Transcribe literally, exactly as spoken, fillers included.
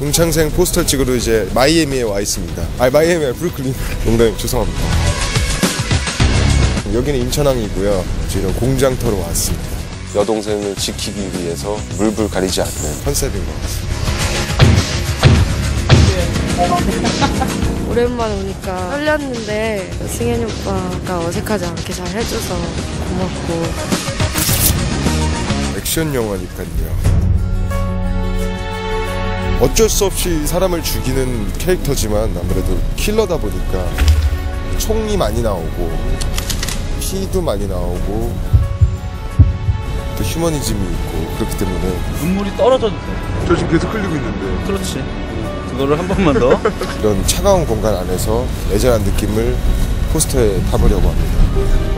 동창생 포스터 찍으러 이제 마이애미에 와 있습니다. 아, 마이애미에 브루클린. 농담 죄송합니다. 여기는 인천항이고요. 저희는 공장터로 왔습니다. 여동생을 지키기 위해서 물불 가리지 않는 컨셉인 것 같습니다. 오랜만에 오니까 떨렸는데 승현이 오빠가 어색하지 않게 잘 해줘서 고맙고. 액션 영화니까요. 어쩔 수 없이 사람을 죽이는 캐릭터지만 아무래도 킬러다 보니까 총이 많이 나오고 피도 많이 나오고 또 휴머니즘이 있고 그렇기 때문에 눈물이 떨어져도 돼. 저 지금 계속 흘리고 있는데. 그렇지. 그거를 한 번만 더. 이런 차가운 공간 안에서 애절한 느낌을 포스터에 담으려고 합니다.